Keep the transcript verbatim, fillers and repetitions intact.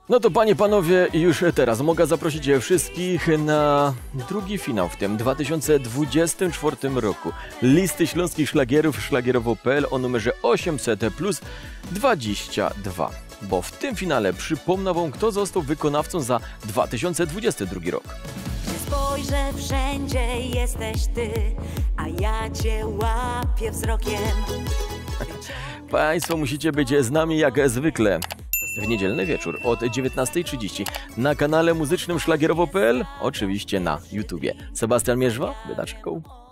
No to panie, panowie, już teraz mogę zaprosić wszystkich na drugi finał w tym dwa tysiące dwudziestym czwartym roku. Listy śląskich szlagierów szlagierowo kropka p l o numerze osiemset plus dwadzieścia dwa. Bo w tym finale przypomnę wam, kto został wykonawcą za dwa tysiące dwudziesty drugi rok. Spojrzę, wszędzie jesteś ty, a ja cię łapię wzrokiem. Państwo musicie być z nami jak zwykle w niedzielny wieczór od dziewiętnastej trzydzieści na kanale muzycznym szlagierowo kropka p l, oczywiście na YouTubie. Sebastian Mierzwa, Wydaczką.